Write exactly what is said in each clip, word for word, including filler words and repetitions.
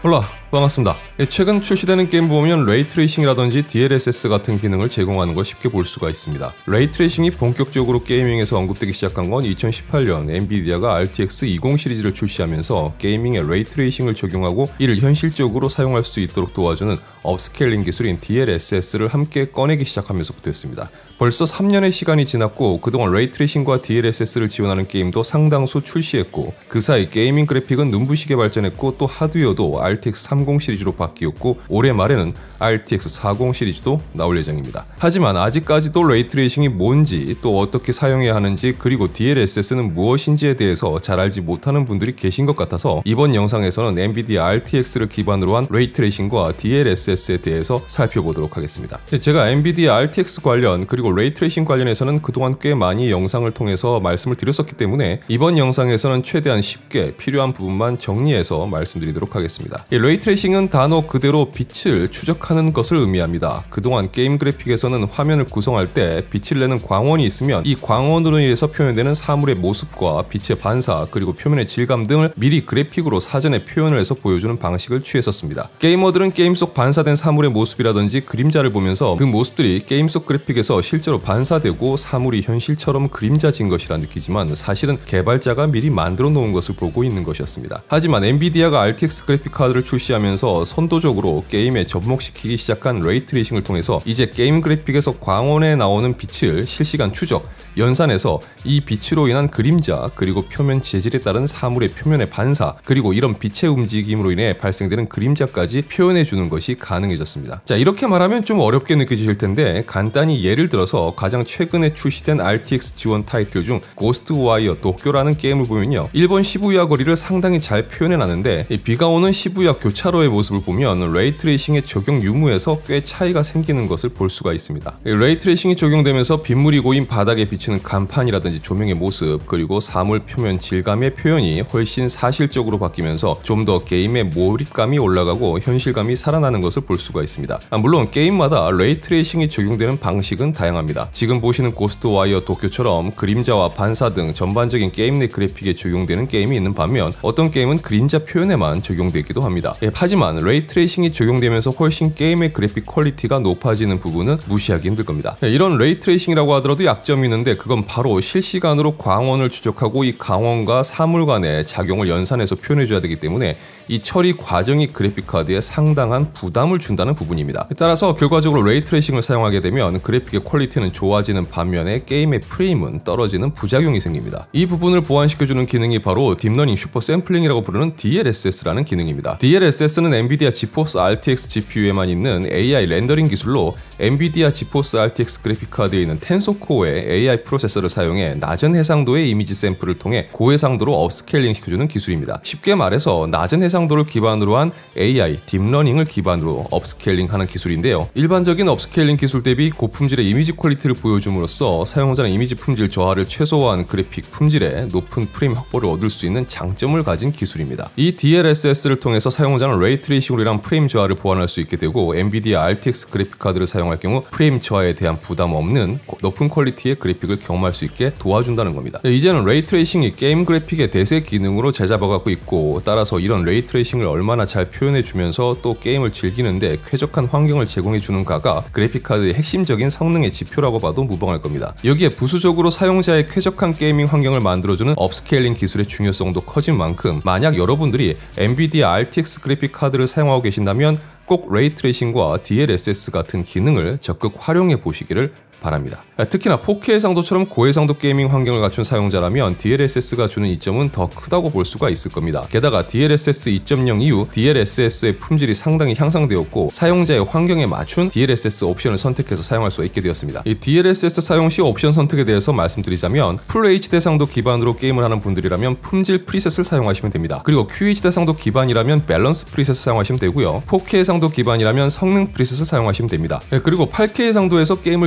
홀라 반갑습니다. 최근 출시되는 게임 보면 레이트레이싱이라든지 디엘에스에스 같은 기능을 제공하는 걸 쉽게 볼 수가 있습니다. 레이트레이싱이 본격적으로 게이밍에서 언급되기 시작한 건 이천십팔 년 엔비디아가 알티엑스 이십 시리즈를 출시하면서 게이밍에 레이트레이싱을 적용하고 이를 현실적으로 사용할 수 있도록 도와주는 업스케일링 기술인 디엘에스에스를 함께 꺼내기 시작하면서부터였습니다. 벌써 삼 년의 시간이 지났고 그동안 레이트레이싱과 디엘에스에스를 지원하는 게임도 상당수 출시했고 그 사이 게이밍 그래픽은 눈부시게 발전했고 또 하드웨어도 알티엑스 삼십 시리즈로 바뀌었고 올해 말에는 알티엑스 사십 시리즈도 나올 예정입니다. 하지만 아직까지도 레이트레이싱이 뭔지 또 어떻게 사용해야 하는지 그리고 디엘에스에스는 무엇인지에 대해서 잘 알지 못하는 분들이 계신 것 같아서 이번 영상에서는 엔비디아 알티엑스를 기반으로 한 레이트레이싱과 디엘에스에스에 대해서 살펴보도록 하겠습니다. 제가 엔비디아 알티엑스 관련 그리고 레이트레이싱 관련해서는 그동안 꽤 많이 영상을 통해서 말씀을 드렸었기 때문에 이번 영상에서는 최대한 쉽게 필요한 부분만 정리해서 말씀드리도록 하겠습니다. 이 레이트레이싱은 단어 그대로 빛을 추적하는 것을 의미합니다. 그동안 게임 그래픽에서는 화면을 구성할 때 빛을 내는 광원이 있으면 이 광원으로 인해서 표현되는 사물의 모습과 빛의 반사 그리고 표면의 질감 등을 미리 그래픽으로 사전에 표현을 해서 보여주는 방식을 취했었습니다. 게이머들은 게임 속 반사된 사물의 모습이라든지 그림자를 보면서 그 모습들이 게임 속 그래픽에서 실제로 반사되고 사물이 현실처럼 그림자진 것이라 느끼지만 사실은 개발자가 미리 만들어 놓은 것을 보고 있는 것이었습니다. 하지만 엔비디아가 알티엑스 그래픽 카드를 출시하면서 선도적으로 게임에 접목시키기 시작한 레이트레이싱을 통해서 이제 게임 그래픽에서 광원에 나오는 빛을 실시간 추적, 연산해서 이 빛으로 인한 그림자 그리고 표면 재질에 따른 사물의 표면의 반사 그리고 이런 빛의 움직임으로 인해 발생되는 그림자까지 표현해주는 것이 가능해졌습니다. 자, 이렇게 말하면 좀 어렵게 느껴지실 텐데 간단히 예를 들어서 가장 최근에 출시된 알티엑스 지원 타이틀 중 고스트 와이어 도쿄라는 게임을 보면요, 일본 시부야 거리를 상당히 잘 표현해놨는데 비가 오는 시부야 교차로의 모습을 보면 레이트레이싱의 적용 유무에서 꽤 차이가 생기는 것을 볼 수가 있습니다. 레이트레이싱이 적용되면서 빗물이 고인 바닥에 비치는 간판이라든지 조명의 모습 그리고 사물 표면 질감의 표현이 훨씬 사실적으로 바뀌면서 좀 더 게임의 몰입감이 올라가고 현실감이 살아나는 것을 볼 수가 있습니다. 물론 게임마다 레이트레이싱이 적용되는 방식은 다양합니다. 지금 보시는 고스트 와이어 도쿄처럼 그림자와 반사 등 전반적인 게임 내 그래픽에 적용되는 게임이 있는 반면 어떤 게임은 그림자 표현에만 적용되기도 합니다. 예, 하지만 레이트레이싱이 적용되면서 훨씬 게임의 그래픽 퀄리티가 높아지는 부분은 무시하기 힘들 겁니다. 예, 이런 레이트레이싱이라고 하더라도 약점이 있는데 그건 바로 실시간으로 광원을 추적하고 이 광원과 사물 간의 작용을 연산해서 표현해줘야 되기 때문에 이 처리 과정이 그래픽카드에 상당한 부담을 준다는 부분입니다. 따라서 결과적으로 레이트레이싱을 사용하게 되면 그래픽의 퀄리티는 좋아지는 반면에 게임의 프레임은 떨어지는 부작용이 생깁니다. 이 부분을 보완시켜주는 기능이 바로 딥러닝 슈퍼 샘플링이라고 부르는 디엘에스에스라는 기능입니다. 디엘에스에스는 엔비디아 지포스 알티엑스 지피유에만 있는 에이아이 렌더링 기술로 엔비디아 지포스 알티엑스 그래픽카드에 있는 텐소코어의 에이아이 프로세서를 사용해 낮은 해상도의 이미지 샘플을 통해 고해상도로 업스케일링 시켜주는 기술입니다. 쉽게 말해서 낮은 해상도를 기반으로 한 에이아이 딥러닝을 기반으로 업스케일링하는 기술인데요. 일반적인 업스케일링 기술 대비 고품질의 이미지 퀄리티를 보여줌으로써 사용자는 이미지 품질 저하를 최소화한 그래픽 품질에 높은 프레임 확보를 얻을 수 있는 장점을 가진 기술입니다. 이 디엘에스에스를 통해서 사용자는 레이트레이싱으로 인한 프레임 저하를 보완할 수 있게 되고 엔비디아 알티엑스 그래픽 카드를 사용할 경우 프레임 저하에 대한 부담 없는 높은 퀄리티의 그래픽을 경험할 수 있게 도와준다는 겁니다. 이제는 레이트레이싱이 게임 그래픽의 대세 기능으로 자리잡아가고 있고 따라서 이런 레이트레이싱을 얼마나 잘 표현해주면서 또 게임을 즐기는데 쾌적한 환경을 제공해주는가가 그래픽카드의 핵심적인 성능의 지표라고 봐도 무방할 겁니다. 여기에 부수적으로 사용자의 쾌적한 게이밍 환경을 만들어주는 업스케일링 기술의 중요성도 커진 만큼 만약 여러분들이 엔비디아 알티엑스 그래픽 카드를 사용하고 계신다면 꼭 레이트레이싱과 디엘에스에스 같은 기능을 적극 활용해 보시기를 바랍니다. 특히나 포케이 해상도처럼 고해상도 게이밍 환경을 갖춘 사용자라면 디엘에스에스가 주는 이점은 더 크다고 볼 수가 있을 겁니다. 게다가 디엘에스에스 이 점 영 이후 디엘에스에스의 품질이 상당히 향상되었고 사용자의 환경에 맞춘 디엘에스에스 옵션을 선택해서 사용할 수 있게 되었습니다. 이 디엘에스에스 사용 시 옵션 선택에 대해서 말씀드리자면 풀 에이치디 해상도 기반으로 게임을 하는 분들이라면 품질 프리셋을 사용하시면 됩니다. 그리고 큐에이치디 해상도 기반이라면 밸런스 프리셋을 사용하시면 되고요. 포케이 해상도 기반이라면 성능 프리셋을 사용하시면 됩니다. 그리고 팔 케이 해상도에서 게임을 즐기신다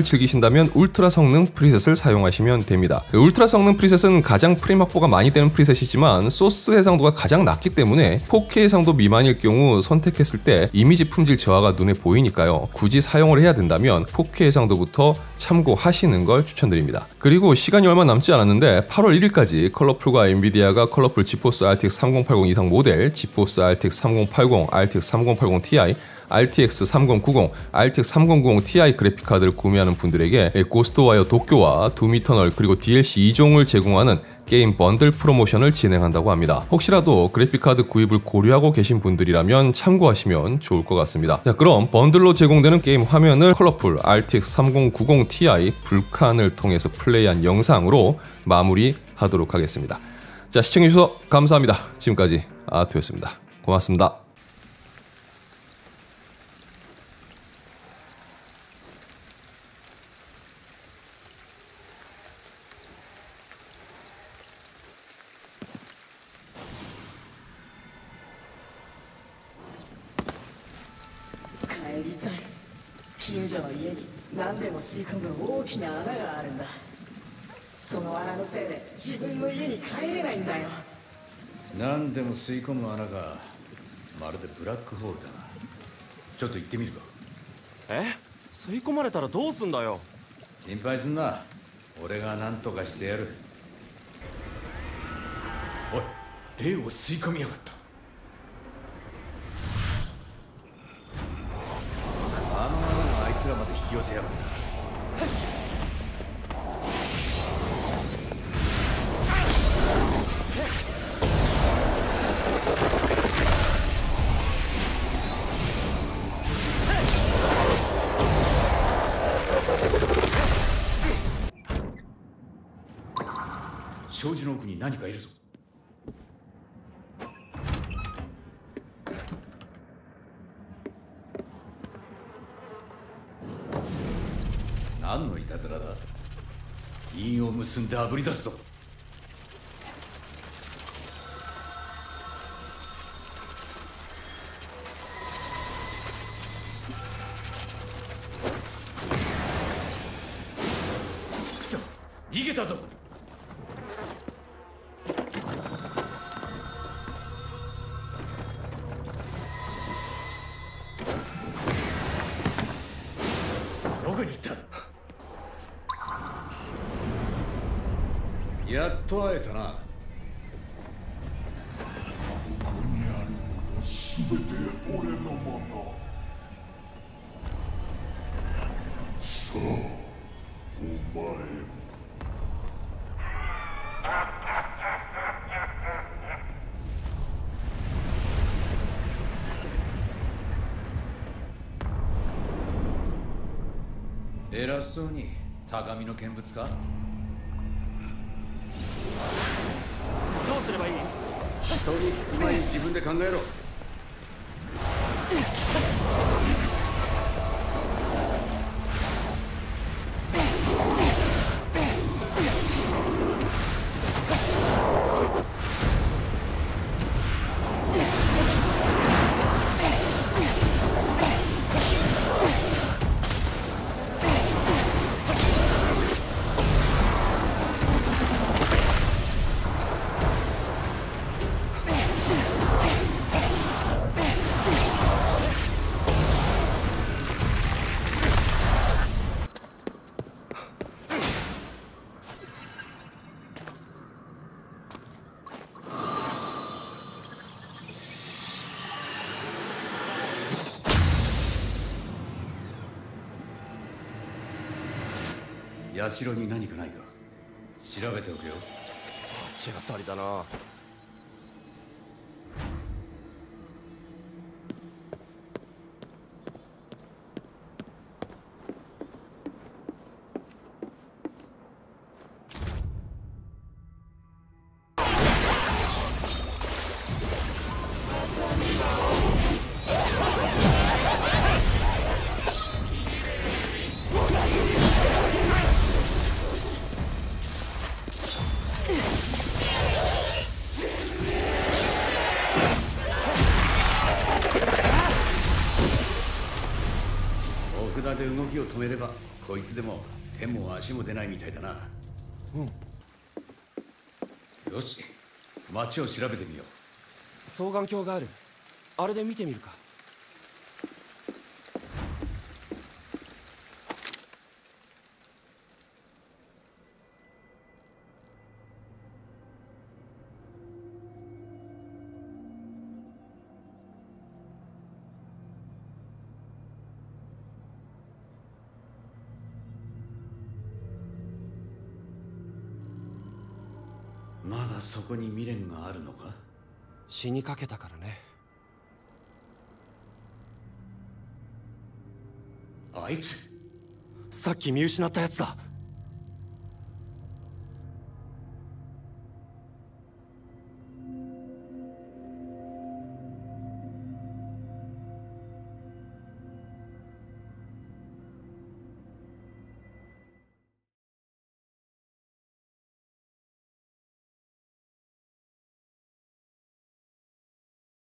된다면 울트라 성능 프리셋을 사용하시면 됩니다. 울트라 성능 프리셋은 가장 프레임 확보가 많이 되는 프리셋이지만 소스 해상도가 가장 낮기 때문에 포케이 해상도 미만일 경우 선택했을 때 이미지 품질 저하가 눈에 보이니까요. 굳이 사용을 해야 된다면 포케이 해상도부터 참고하시는 걸 추천드립니다. 그리고 시간이 얼마 남지 않았는데 팔월 일일까지 컬러풀과 엔비디아가 컬러풀 지포스 알티엑스 삼공팔공 이상 모델, 지포스 알티엑스 삼공팔공, 알티엑스 삼공팔공 티아이, 알티엑스 삼공구공, 알티엑스 삼공구공 티아이 그래픽카드를 구매하는 분들에게 고스트와이어 도쿄와 둠이터널 그리고 디엘씨 이 종을 제공하는 게임 번들 프로모션을 진행한다고 합니다. 혹시라도 그래픽카드 구입을 고려하고 계신 분들이라면 참고하시면 좋을 것 같습니다. 자, 그럼 번들로 제공되는 게임 화면을 컬러풀 알티엑스 삼공구공 티아이 불칸을 통해서 플레이한 영상으로 마무리하도록 하겠습니다. 자, 시청해주셔서 감사합니다. 지금까지 아토였습니다. 고맙습니다. 近所の家に何でも吸い込む大きな穴があるんだ。その穴のせいで自分の家に帰れないんだよ。 何でも吸い込む穴がまるでブラックホールだな。ちょっと行ってみるか。 え？吸い込まれたらどうすんだよ。 心配すんな。俺が何とかしてやる。おい、霊を吸い込みやがった。あの穴があいつらまで引き寄せやがった。障子の奥に何かいるぞ。何のいたずらだ。印を結んであぶり出すぞ。くそ、逃げたぞ。どこに行った。やっと会えたな。すべて俺のもの。さあ、お前。偉そうに高みの見物か。 どうすればいい？ 人に聞く前に自分で考えろ。社に何かないか調べておけよ。 こっちが足りだな。 お札で動きを止めればこいつでも手も足も出ないみたいだな。 うん。 よし、街を調べてみよう。 双眼鏡がある。あれで見てみるか。 まだそこに未練があるのか？ 死にかけたからね。 あいつさっき見失ったやつだ。